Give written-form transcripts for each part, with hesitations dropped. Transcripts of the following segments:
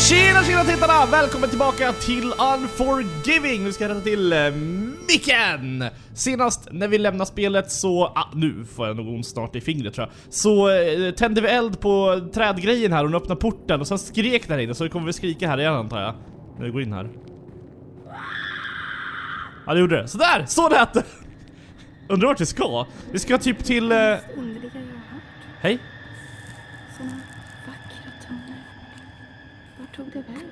Tjena tittarna! Välkommen tillbaka till Unforgiving! Nu ska jag rätta till micken! Senast när vi lämnade spelet så... nu får jag nog ont snart i fingret tror jag. Så tände vi eld på trädgrejen här och öppnade porten och sen skrek där inne. Så det kommer vi skrika här igen antar jag. När vi går in här. Ja, det gjorde det. Sådär! Så det hette! Undrar vart vi ska? Vi ska typ till... Underliga jag har hört. Hej! Såna vackra toner. Vart tog det vägen?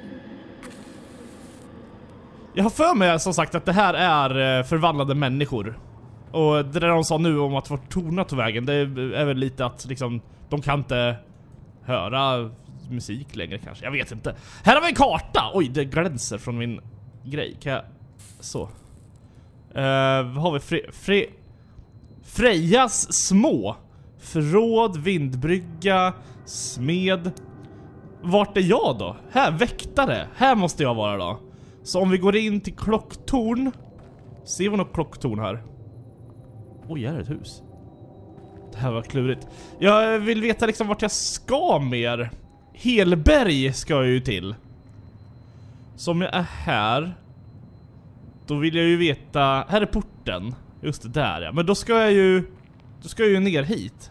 Jag har för mig som sagt att det här är förvandlade människor. Och det där de sa nu om att vart tonerna tog vägen, det är väl lite att liksom, de kan inte höra musik längre kanske. Jag vet inte. Här har vi en karta! Oj, det glänser från min grej. Kan jag... Så. Vad har vi? Frejas små. Förråd, vindbrygga, smed. Vart är jag då? Här, väktare. Här måste jag vara då. Så om vi går in till klocktorn. Ser vi något klocktorn här? Oj, är det ett hus? Det här var klurigt. Jag vill veta liksom vart jag ska mer. Helberg ska jag ju till. Så om jag är här, då vill jag ju veta... Här är porten. Just det, där ja. Men då ska jag ju... Då ska jag ju ner hit.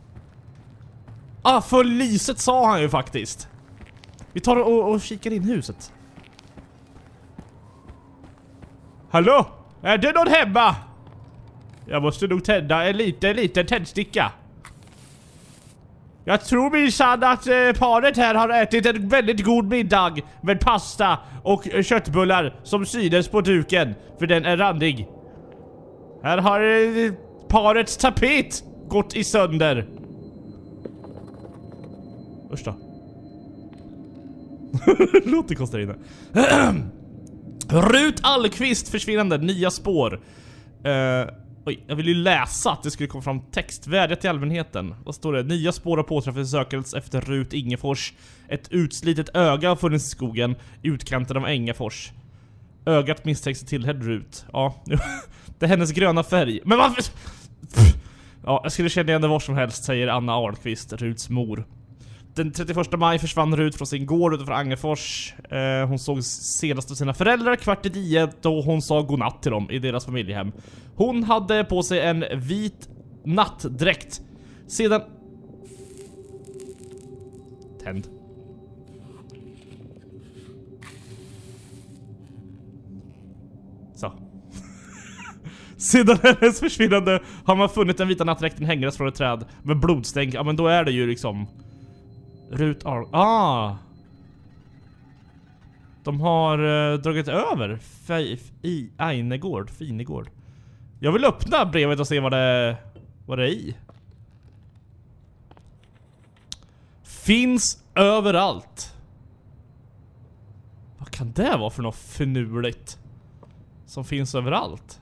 För lyset sa han ju faktiskt. Vi tar och kikar in huset. Hallå? Är det någon hemma? Jag måste nog tända en liten tändsticka. Jag tror minsann att paret här har ätit en väldigt god middag med pasta och köttbullar som synes på duken, för den är randig. Här har parets tapet gått i sönder. Usch då. Låter konstigt inne. Rut Allqvist försvinnande, nya spår. Oj, jag vill ju läsa att det skulle komma fram text. Vädja till allmänheten. Vad står det? Nya spår av påträffade sökades efter Rut Ingefors. Ett utslitet öga har funnits i skogen i utkanten av Ängafors. Ögat misstänks tillhörd Rut. Ja, det är hennes gröna färg. Men varför? Ja, jag skulle känna igen det var som helst, säger Anna Ahlqvist, Ruts mor. Den 31 maj försvann Rut från sin gård utanför Angefors. Hon såg senast av sina föräldrar 9:15 då hon sa godnatt till dem i deras familjehem. Hon hade på sig en vit nattdräkt. Sedan... Tänd. Så. Sedan hennes försvinnande har man funnit den vita nattdräkten hängandes från ett träd med blodstänk. Ja, men då är det ju liksom... Rut De har dragit över i Finegård. Jag vill öppna brevet och se vad det är i. Finns överallt. Vad kan det vara för något finurligt som finns överallt?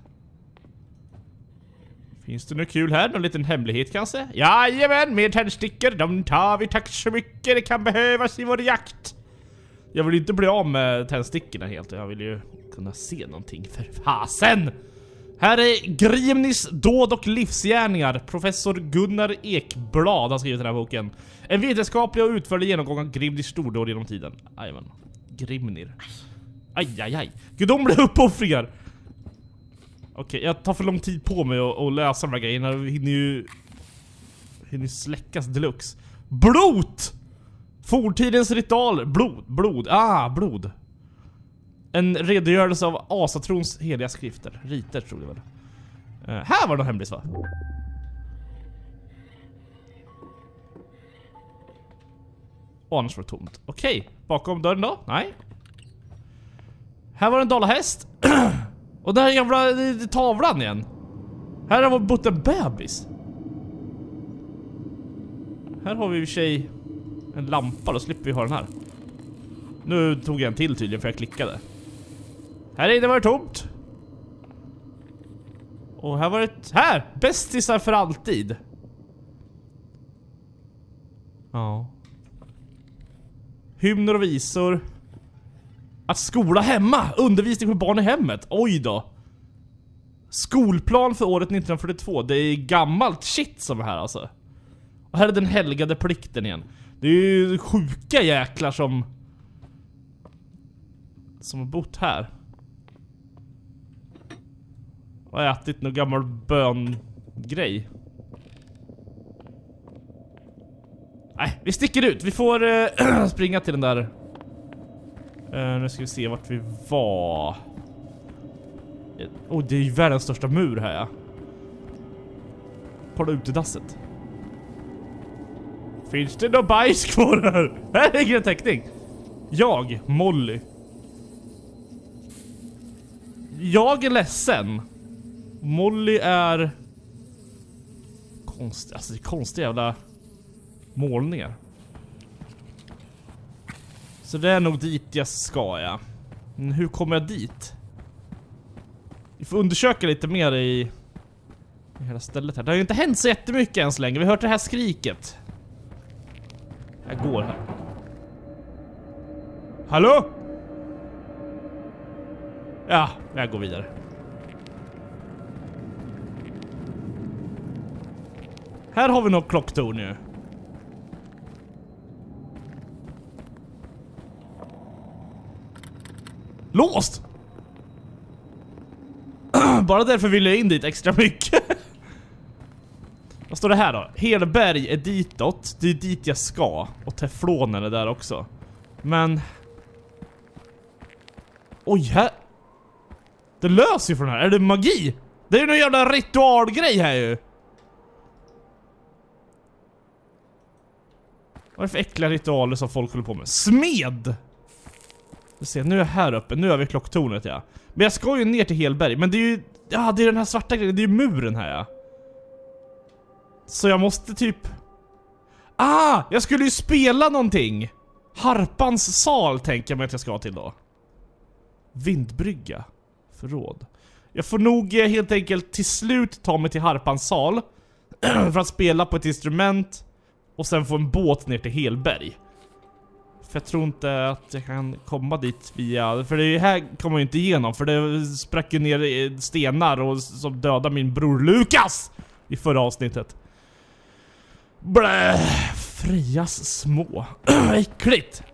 Finns det något kul här? Någon liten hemlighet kanske? Jajamän, mer tändstickor. De tar vi, tack så mycket. Det kan behövas i vår jakt. Jag vill inte bli av med tändstickorna helt. Jag vill ju kunna se någonting för fasen. Här är Grimnis dåd och livsgärningar. Professor Gunnar Ekblad har skrivit den här boken. En vetenskaplig och utförlig genomgång av Grimnis stordåd genom tiden. Jajamän. Grimnir. Aj. Gudomliga uppoffringar. Okej, jag tar för lång tid på mig att läsa de här grejerna. Vi hinner släckas deluxe. Blot! Forntidens ritual. Blod. En redogörelse av Asatrons heliga skrifter. Riter tror jag väl. Här var det något hemligt va? Annars var det tomt. Okej, bakom dörren då? Nej. Här var en dalahäst. Och där är jävla tavlan igen. Här har vi bott en bebis. Här har vi i och för sig en lampa, då slipper vi ha den här. Nu tog jag en till tydligen för jag klickade. Här inne var det tomt. Och här var det... Här! Bästisar för alltid. Ja. Hymner och visor. Att skola hemma. Undervisning för barn i hemmet. Oj då. Skolplan för året 1942. Det är gammalt shit som är här alltså. Och här är den helgade plikten igen. Det är ju sjuka jäklar som som har bott här. Och ätit någon gammal böngrej. Nej, vi sticker ut. Vi får springa till den där. Nu ska vi se vart vi var. Det är ju världens största mur här, ja. Kolla ut i dasset. Finns det någon bajs kvar här? Här är ingen täckning. Jag, Molly. Jag är ledsen. Molly är konstig, alltså det är konstiga jävla målningar. Så det är nog dit jag ska, ja. Men hur kommer jag dit? Vi får undersöka lite mer i hela stället här. Det har ju inte hänt så jättemycket än så länge. Vi har hört det här skriket. Jag går här. Hallå? Ja, jag går vidare. Här har vi något klocktorn nu. Låst! Bara därför vill jag in dit extra mycket. Vad står det här då? Helberg är ditåt. Det är dit jag ska. Och teflonen är där också. Men... Oj, här... Det löser ju från här. Är det magi? Det är ju någon jävla ritualgrej här ju. Vad är det för äckliga ritualer som folk håller på med? Smed! Vi ser, nu är jag här uppe. Nu är vi klocktornet, ja. Men jag ska ju ner till Helberg. Men det är ju... Ja, det är den här svarta grejen. Det är ju muren här, ja. Så jag måste typ... Jag skulle ju spela någonting. Harpans sal tänker jag mig att jag ska till då. Vindbrygga. Förråd. Jag får nog helt enkelt till slut ta mig till Harpans sal. För att spela på ett instrument. Och sen få en båt ner till Helberg. För jag tror inte att jag kan komma dit via... För det här kommer jag inte igenom. För det sprack ju ner stenar och som dödade min bror Lukas i förra avsnittet. Blä, Frias små. Äckligt.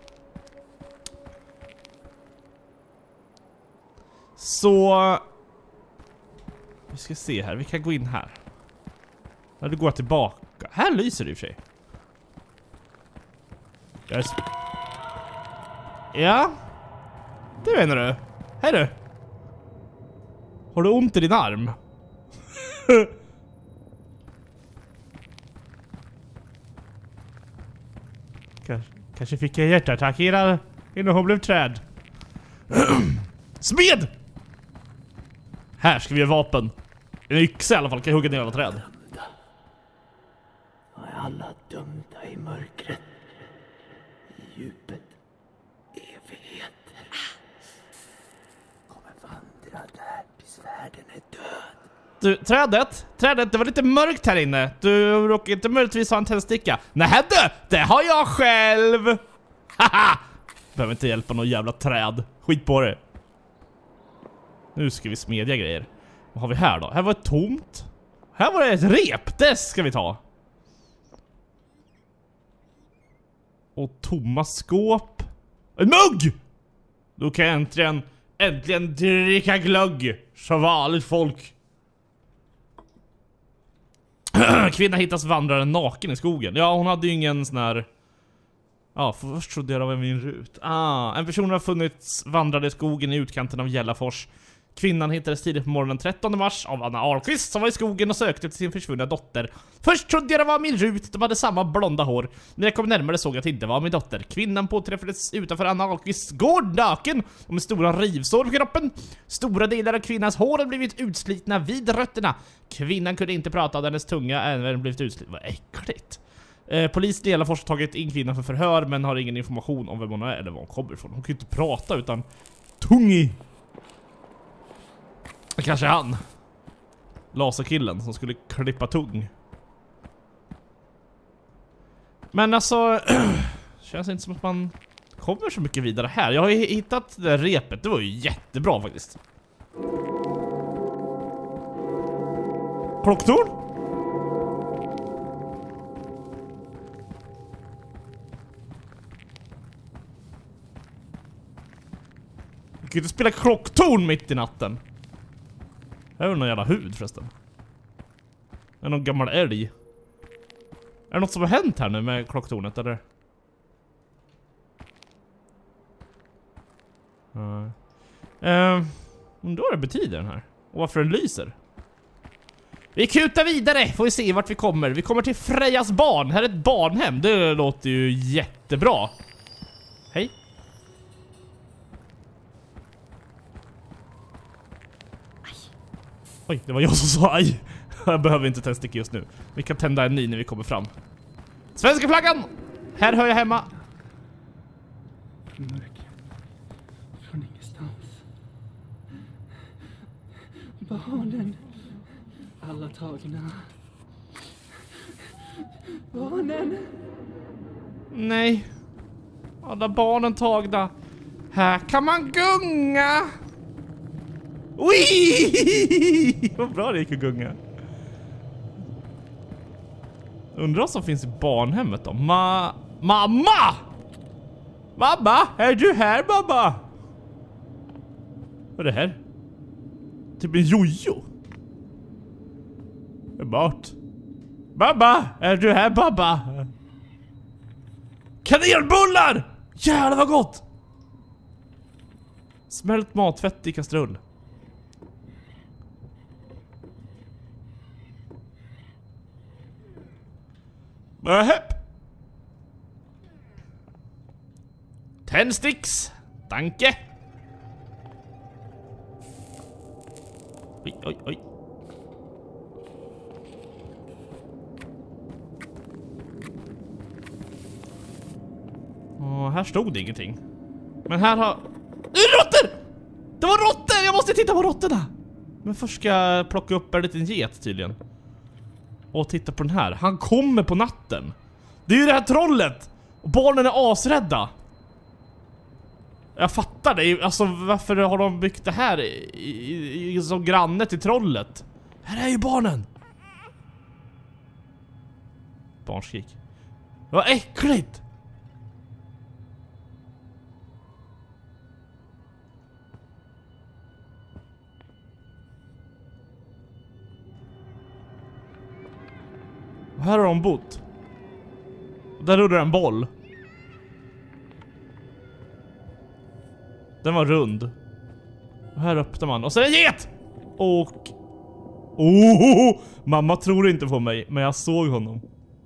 Så... Vi ska se här. Vi kan gå in här. När du går tillbaka. Här lyser det i och för sig. Yes. Ja. Det menar du. Hej du. Har du ont i din arm? Kanske fick jag hjärtattack innan hon blev träd. Smed! Här ska vi göra vapen. En yxa i alla fall kan hugga ner alla träd. Och är alla dömda i mörkret. I djupet. Evigheter. Kommer vandra där tills världen är död. Du, trädet, det var lite mörkt här inne. Du råkar inte möjligtvis ha en tändsticka. Nej du, det har jag själv. Haha, behöver inte hjälpa någon jävla träd. Skit på det. Nu ska vi smedja grejer. Vad har vi här då? Här var det tomt. Här var det ett rep, det ska vi ta. Och tomma skåp. En mugg! Då kan jag äntligen dricka glögg. Så vanligt folk. Kvinna hittas vandrare naken i skogen. Ja, hon hade ju ingen sån här... Ja, först trodde jag det var min rut. En person har funnits vandrade i skogen i utkanten av Gällafors. Kvinnan hittades tidigt på morgonen 13 mars av Anna Ahlqvist som var i skogen och sökte till sin försvunna dotter. Först trodde jag det var min Rut, de hade samma blonda hår. När jag kom närmare såg jag att det inte var min dotter. Kvinnan påträffades utanför Anna Ahlqvists gård naken och med stora rivsår på kroppen. Stora delar av kvinnans hår hade blivit utslitna vid rötterna. Kvinnan kunde inte prata och hennes tunga även blivit utsliten. Vad äckligt. Polisen i Gällafors har tagit in kvinnan för förhör men har ingen information om vem hon är eller var hon kommer ifrån. Hon kan ju inte prata utan tungi. Kanske han. Laserkillen som skulle klippa tung. Men alltså känns inte som att man kommer så mycket vidare här. Jag har ju hittat det där repet. Det var ju jättebra faktiskt. Klocktorn? Du kan inte spela klocktorn mitt i natten. Här är någon jävla hud förresten. Är det någon gammal älg? Är det något som har hänt här nu med klocktornet eller? Då är det betyder den här. Och varför den lyser? Vi kutar vidare, får vi se vart vi kommer. Vi kommer till Frejas barn. Här är ett barnhem, det låter ju jättebra. Hej. Oj, det var jag som sa aj. Jag behöver inte tändsticka just nu. Vi kan tända en ny när vi kommer fram. Svenska flaggan! Här hör jag hemma. Mörker. Från ingenstans. Barnen. Alla tagna. Barnen. Nej. Alla barnen tagna. Här kan man gunga. Ui! Vad bra det gick att gunga. Undrar vad som finns i barnhemmet då. Mamma! Mamma! Är du här, mamma? Vad är det här? Typ en jojo. Det är bart. Mamma! Är du här, babba? Kanelbullar! Jävlar vad gott! Smält matfett i kastrull. Hepp. Tändsticks. Danke. Oj, oj, oj. Här stod det ingenting. Men här har... Råttor! Det var råttor! Jag måste titta på råttorna. Men först ska jag plocka upp en liten get tydligen. Och titta på den här. Han kommer på natten. Det är ju det här trollet. Och barnen är asrädda. Jag fattar det. Alltså varför har de byggt det här som granne till trollet? Här är ju barnen. Barnskrik. Vad äckligt. Och här har de bott. Och där rullar en boll. Den var rund. Och här öppnar man. Och så är det en get! Och... Oh! Mamma tror inte på mig, men jag såg honom.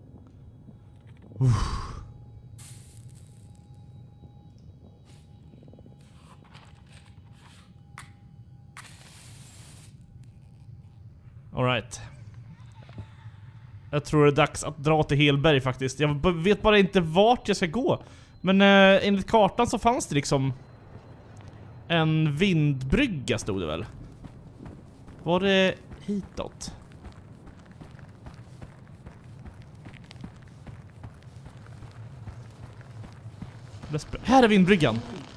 All right. Jag tror det är dags att dra till Helberg faktiskt. Jag vet bara inte vart jag ska gå. Men enligt kartan så fanns det liksom en vindbrygga stod det väl. Var det hitåt? Här är vindbryggan.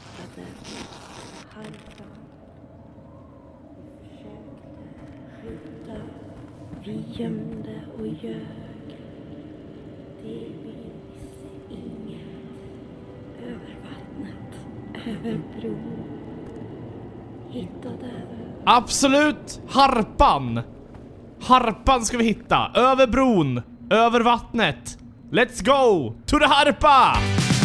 Vi gömde och ljög. Det finns inget över vattnet, över bron. Hittade. Absolut, harpan. Harpan ska vi hitta. Över bron, över vattnet. Let's go to the harpa!